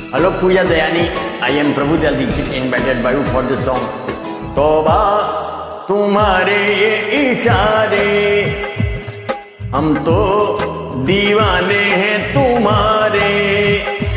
Hello Pooja Dayani, I am Prabhudas Dixit invited by you for the song. तौबा तुम्हारे ये इशारे, हम तो दीवाने हैं तुम्हारे।